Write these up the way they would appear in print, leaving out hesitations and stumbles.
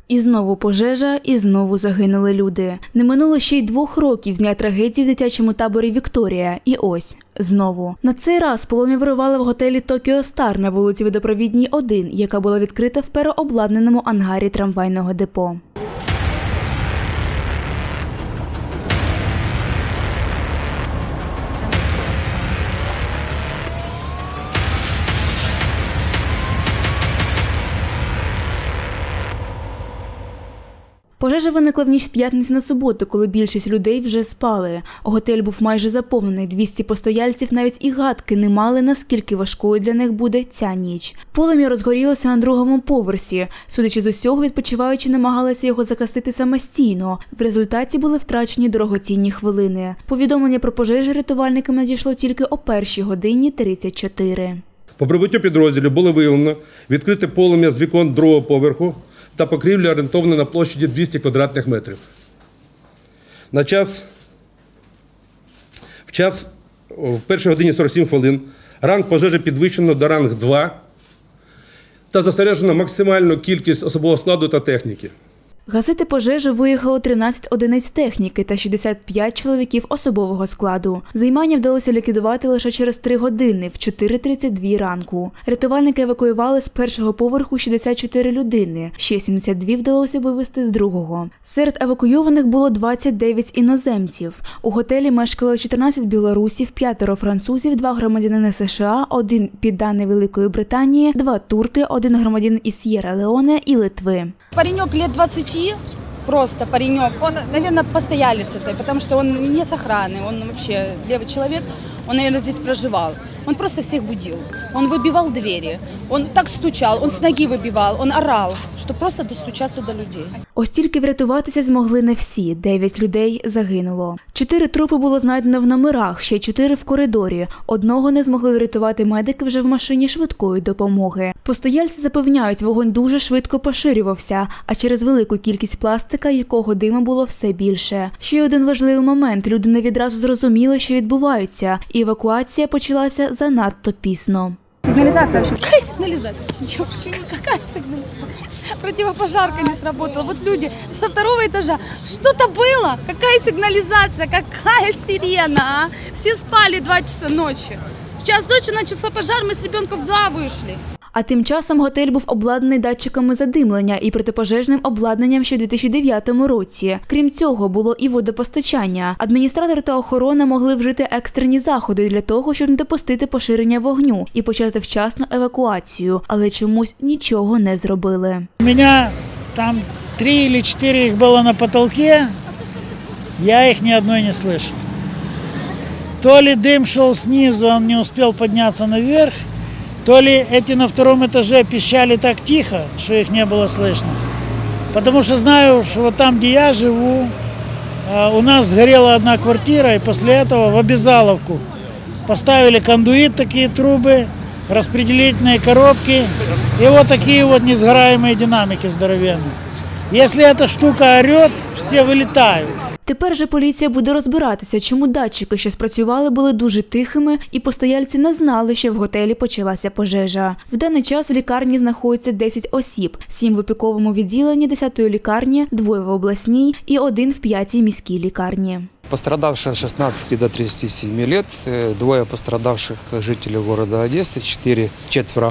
І знову пожежа, і знову загинули люди. Не минуло ще й 2 років з дня трагедії в дитячому таборі «Вікторія». І ось, знову. На цей раз полум'я вирували в готелі «Токіо Стар» на вулиці Водопровідній, 1, яка була відкрита в переобладнаному ангарі трамвайного депо. Пожежа виникла в ніч з п'ятниці на суботу, коли більшість людей вже спали. Готель був майже заповнений, 200 постояльців навіть і гадки не мали, наскільки важкою для них буде ця ніч. Полум'я розгорілося на 2-му поверсі. Судячи з усього, відпочиваючі намагалися його загасити самостійно. В результаті були втрачені дорогоцінні хвилини. Повідомлення про пожежу рятувальникам надійшло тільки о 1:34. По прибуттю підрозділів було виявлено відкрите полум'я з вікон 2-го поверху та покрівля орієнтовно на площаді 200 квадратних метрів. В 1:47 ранг пожежі підвищено до ранг 2 та зосереджено максимальну кількість особового складу та техніки. Гасити пожежу виїхало 13 одиниць техніки та 65 чоловіків особового складу. Займання вдалося ліквідувати лише через 3 години, в 4:32 ранку. Рятувальники евакуювали з 1-го поверху 64 людини, ще 72 вдалося вивезти з 2-го. Серед евакуйованих було 29 іноземців. У готелі мешкало 14 білорусів, 5 французів, 2 громадянини США, 1 підданий Великої Британії, 2 турки, 1 громадянин із С'єрра-Леоне і Литви. Паренек лет 20, просто паренек, он, наверное, постоялец этой, потому что он не с охраны, он вообще левый человек, он, наверное, здесь проживал. Он просто всех будил, он выбивал двери, он так стучал, он с ноги выбивал, он орал, чтобы просто достучаться до людей. Ось тільки врятуватися змогли не всі, 9 людей загинуло. 4 трупи було знайдено в номерах, ще 4 в коридорі. Одного не змогли врятувати медики вже в машині швидкої допомоги. Постояльці запевняють, вогонь дуже швидко поширювався, а через велику кількість пластика, якого диму було все більше. Ще один важливий момент – люди не відразу зрозуміли, що відбувається, і евакуація почалася занадто пізно. Сигнализация вообще? Какая сигнализация? Девушки, какая сигнализация? Противопожарка не сработала. Вот люди со 2-го этажа. Что-то было? Какая сигнализация? Какая сирена? А? Все спали 2 часа ночи. В час ночи начался пожар, мы с ребенком в 2 вышли. А тим часом готель був обладнаний датчиками задимлення і протипожежним обладнанням ще в 2009 році. Крім цього, було і водопостачання. Адміністратори та охорона могли вжити екстрені заходи для того, щоб не допустити поширення вогню і почати вчасно евакуацію, але чомусь нічого не зробили. У мене там 3 или 4 їх було на потолке, я їх ні одної не слышал. То ли дым шел снизу, он не успел подняться наверх, то ли эти на 2-м этаже пищали так тихо, что их не было слышно. Потому что знаю, что вот там, где я живу, у нас сгорела одна квартира, и после этого в обязаловку поставили кондуит, такие трубы, распределительные коробки и вот такие вот несгораемые динамики здоровенные. Если эта штука орет, все вылетают. Тепер же поліція буде розбиратися, чому датчики, що спрацювали, були дуже тихими, і постояльці не знали, що в готелі почалася пожежа. В даний час в лікарні знаходиться 10 осіб, 7 в опіковому відділенні 10-ї лікарні, 2 в обласній і 1 в 5-й міській лікарні. Пострадавшие от 16 до 37 лет, 2 пострадавших жителей города Одессы, 4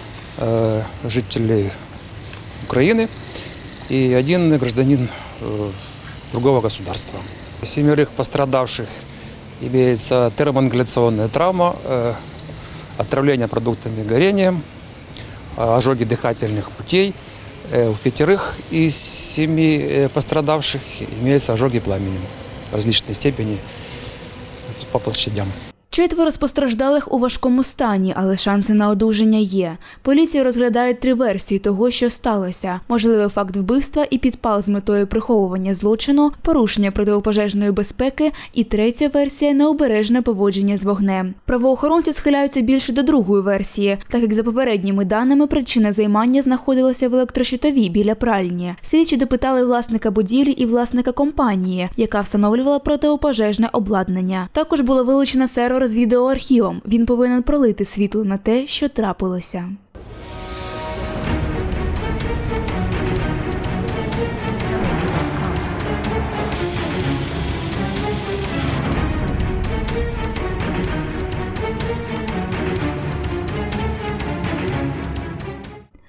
жителей Украины и 1 гражданин другого государства. 7 пострадавших имеется термоингаляционная травма, отравление продуктами горения, ожоги дыхательных путей. У 5 из 7 пострадавших имеются ожоги пламенем различной степени по площадям. 4 постраждалих у важкому стані, але шанси на одужання є. Поліція розглядає 3 версії того, що сталося. Можливий факт вбивства і підпал з метою приховування злочину, порушення протипожежної безпеки і 3-я версія – необережне поводження з вогнем. Правоохоронці схиляються більше до 2-ї версії, так як за попередніми даними причина займання знаходилася в електрощитовій біля пральні. Слідчі допитали власника будівлі і власника компанії, яка встановлювала протипожежне обладнання. Також було вилучено сервер з відеоархівом. Він повинен пролити світло на те, що трапилося.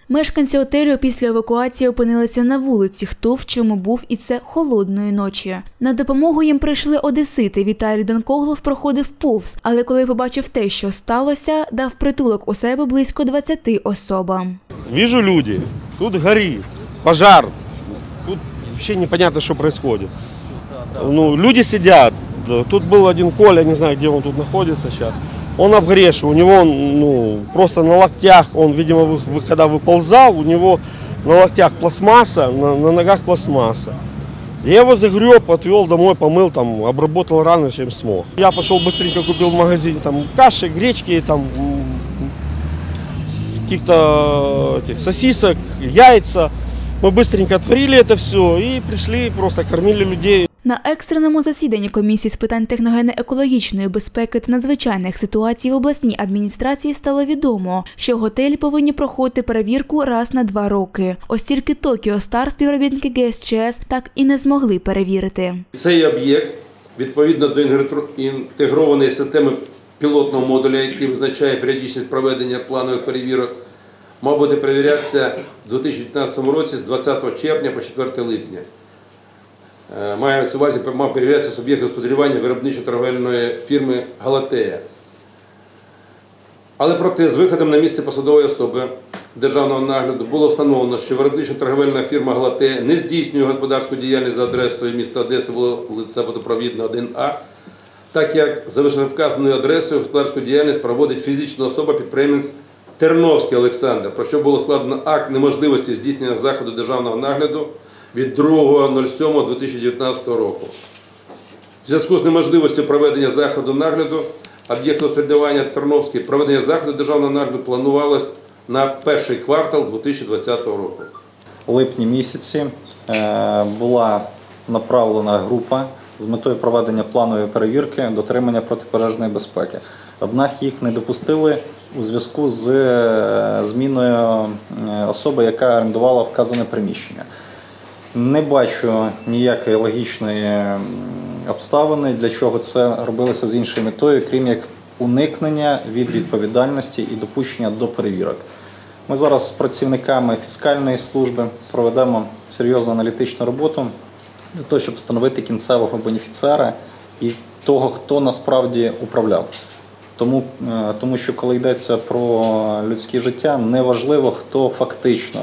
Мешканці готелю після евакуації опинилися на вулиці, хто в чому був, і це холодної ночі. На допомогу їм прийшли одесити. Віталій Данкоглов проходив повз, але коли побачив те, що сталося, дав притулок у себе близько 20 особам. Вижу люди, тут горит, пожар, тут вообще непонятно, что происходит. Ну, люди сидят, тут был один Коля, не знаю, где он тут находится сейчас. Он обгоревший, у него просто на локтях, он, видимо, когда выползал, у него на локтях пластмасса, на ногах пластмасса. Я его загреб, отвел домой, помыл, там, обработал раны, чем смог. Я пошел быстренько купил в магазине там, каши, гречки, там, каких-то сосисок, яйца. Мы быстренько отварили это все и пришли, просто кормили людей. На екстреному засіданні комісії з питань техногенно-екологічної безпеки та надзвичайних ситуацій в обласній адміністрації стало відомо, що готелі повинні проходити перевірку раз на 2 роки. Ось тільки Токіо Стар співробітники ГСЧС так і не змогли перевірити. Цей об'єкт, відповідно до інтегрованої системи пілотного модуля, який визначає періодичність проведення планових перевірок, мав бути перевірятися в 2019 році з 20 червня по 4 липня. Мається на увазі, мав перевірятися суб'єкт господарювання виробничо-торговельної фірми «Галатея». Але проте з виходом на місце посадової особи державного нагляду було встановлено, що виробничо-торговельна фірма «Галатея» не здійснює господарську діяльність за адресою міста Одеси, вулиця Водопровідна, 1А, так як за вищевказаною адресою господарську діяльність проводить фізична особа-підприємець Терновський Олександр, про що було складено акт неможливості здійснення заходу державного нагляду від 2.07.2019 року. В зв'язку з неможливістю проведення заходу нагляду об'єкту господарювання Терновський, проведення заходу державного нагляду планувалось на перший квартал 2020 року. У липні місяці була направлена група з метою проведення планової перевірки дотримання протипожежної безпеки. Однак їх не допустили у зв'язку з зміною особи, яка орендувала вказане приміщення. Не бачу ніякої логічної обставини, для чого це робилося з іншою метою, крім як уникнення від відповідальності і допущення до перевірок. Ми зараз з працівниками фіскальної служби проведемо серйозну аналітичну роботу для того, щоб встановити кінцевого бенефіціара і того, хто насправді управляв. Тому що коли йдеться про людське життя, неважливо, хто фактично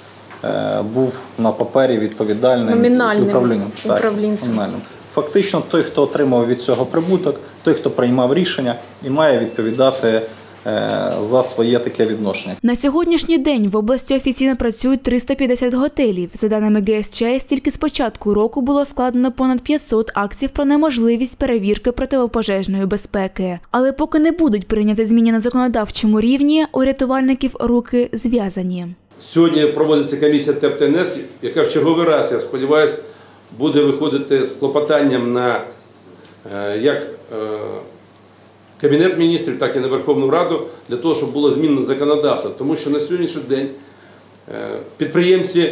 був на папері відповідальним управлінцем. Фактично той, хто отримав від цього прибуток, той, хто приймав рішення і має відповідати за своє таке відношення. На сьогоднішній день в області офіційно працюють 350 готелів. За даними ГСЧС, тільки з початку року було складено понад 500 актів про неможливість перевірки протипожежної безпеки. Але поки не будуть прийняті зміни на законодавчому рівні, у рятувальників руки зв'язані. Сьогодні проводиться комісія ТЕП-ТНС, яка в черговий раз, я сподіваюся, буде виходити з клопотанням на як Кабінет міністрів, так і на Верховну Раду, для того, щоб було змінено законодавство. Тому що на сьогоднішній день підприємці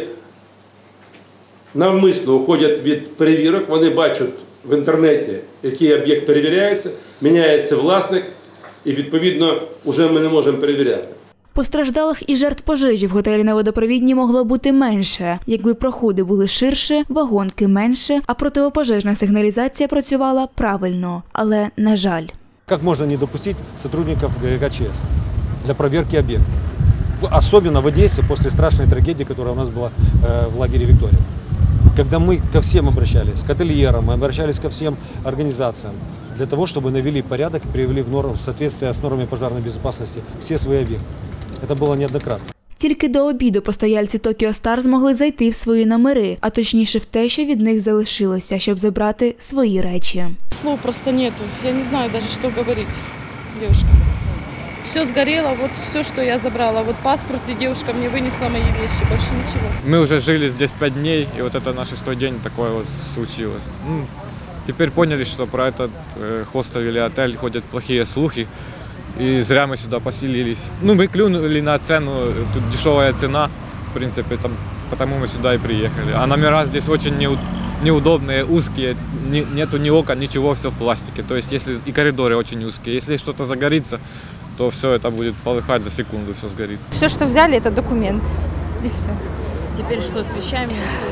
навмисно уходять від перевірок, вони бачать в інтернеті, який об'єкт перевіряється, міняється власник і, відповідно, вже ми не можемо перевіряти. Постраждалих і жертв пожежі в готелі на Водопровідній могло бути менше, якби проходи були ширше, вагонки менше, а протипожежна сигналізація працювала правильно. Але, на жаль. Как можно не допустить сотрудников ГКЧС для проверки объекта? Особенно в Одессе после страшной трагедии, которая у нас была в лагере «Виктория». Когда мы ко всем обращались, к ательерам, мы обращались ко всем организациям, для того, чтобы навели порядок и привели в соответствие с нормами пожарной безопасности все свои объекты. Это было неоднократно. Тільки до обіду постояльці Токіо Стар змогли зайти в свої номери, а точніше в те, що від них залишилося, щоб забрати свої речі. Слов просто нету. Я не знаю даже, что говорить, девушка. Все сгорело, вот все, что я забрала. Вот паспорт, и девушка мне вынесла мои вещи, больше ничего. Мы уже жили здесь 5 дней, и вот это на 6-й день такое вот случилось. Теперь поняли, что про этот хостел или отель ходят плохие слухи. И зря мы сюда поселились. Мы клюнули на цену, тут дешевая цена, в принципе, потому мы сюда и приехали. А номера здесь очень неудобные, узкие, нету ни окон, ничего, все в пластике. То есть, если и коридоры очень узкие. Если что-то загорится, то все это будет полыхать за секунду, все сгорит. Все, что взяли, это документ. И все. Теперь что, с вещами?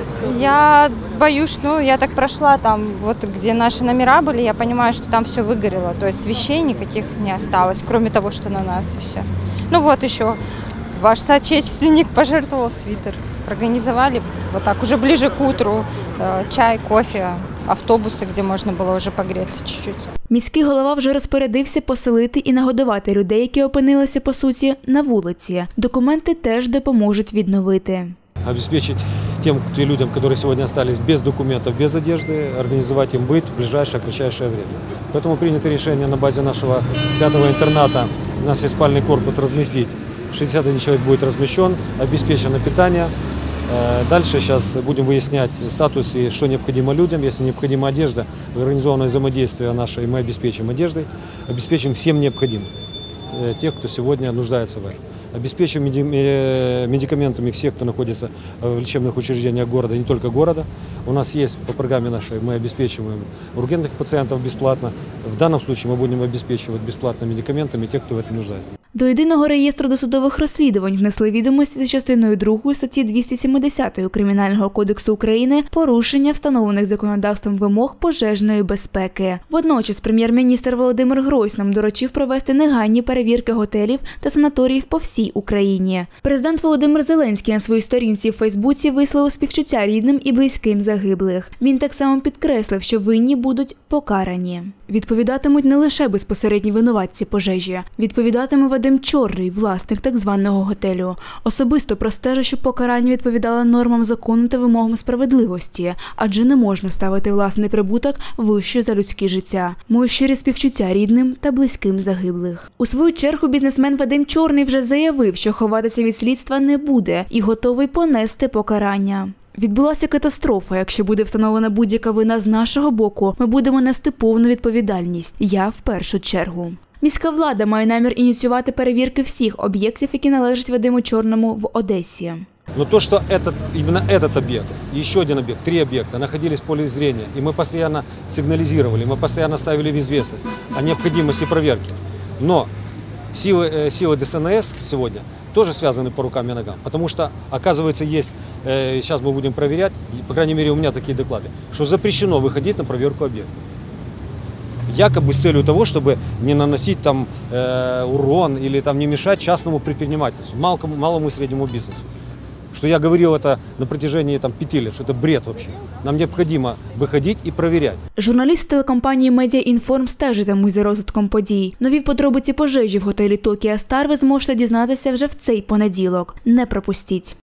Я боюсь, я так прошла там, вот где наши номера были, я понимаю, что там все выгорело. То есть вещей никаких не осталось, кроме того, что на нас, и все. Вот еще ваш соотечественник пожертвовал свитер. Организовали вот так, уже ближе к утру, чай, кофе, автобуси, де можна було вже погрітися чуть-чуть. Міський голова вже розпорядився поселити і нагодувати людей, які опинилися, по суті, на вулиці. Документи теж допоможуть відновити. Обеспечить тем людям, которые сегодня остались без документов, без одежды, организовать им быт в ближайшее, кратчайшее время. Поэтому принято решение на базе нашего 5-го интерната, у нас есть спальный корпус, разместить. 61 человек будет размещен, обеспечено питание. Дальше сейчас будем выяснять статус и что необходимо людям. Если необходима одежда, организованное взаимодействие наше, и мы обеспечим одеждой, обеспечим всем необходимым, тех, кто сегодня нуждается в этом. Обеспечим медикаментами всех, кто находится в лечебных учреждениях города, и не только города. У нас есть по программе нашей, мы обеспечиваем ургентных пациентов бесплатно. В данном случае мы будем обеспечивать бесплатно медикаментами тех, кто в этом нуждается. До єдиного реєстру досудових розслідувань внесли відомості за частиною 2 статті 270 Кримінального кодексу України порушення встановлених законодавством вимог пожежної безпеки. Водночас прем'єр-міністр Володимир Гройсман доручив провести негайні перевірки готелів та санаторіїв по всій Україні. Президент Володимир Зеленський на своїй сторінці в Фейсбуці висловив співчуття рідним і близьким загиблих. Він так само підкреслив, що винні будуть покарані. Відповідатимуть не лише безпосередні винуватці пожежі. Відповідатиме Вадим Чорний, власник так званого готелю. Особисто простежить, щоб покарання відповідало нормам закону та вимогам справедливості, адже не можна ставити власний прибуток вище за людське життя. Мої щирі співчуття рідним та близьким загиблих. У свою чергу бізнесмен Вадим Чорний вже заявив, що ховатися від слідства не буде і готовий понести покарання. Відбулася катастрофа. Якщо буде встановлена будь-яка вина з нашого боку, ми будемо нести повну відповідальність. Я в першу чергу. Міська влада має намір ініціювати перевірки всіх об'єктів, які належать Вадиму Чорному в Одесі. Но то, что именно этот объект и еще один объект, 3 объекта находились в поле зрения, и мы постоянно сигнализировали, мы постоянно ставили в известность о необходимости проверки. Но силы ДСНС сегодня тоже связаны по рукам и ногам, потому что, оказывается, есть, сейчас мы будем проверять, по крайней мере у меня такие доклады, что запрещено выходить на проверку объектов. Якобы с целью того, чтобы не наносить там урон или там не мешать частному предпринимательству, малому и среднему бизнесу. Что я говорил это на протяжении 5 лет, что это бред вообще. Нам необходимо выходить и проверять. Журналісти телекомпанії «Медіаінформ» стежитимуть за розвитком подій. Нові подробиці пожежі в готелі «Токіо Стар» ви зможете дізнатися вже в цей понеділок. Не пропустіть.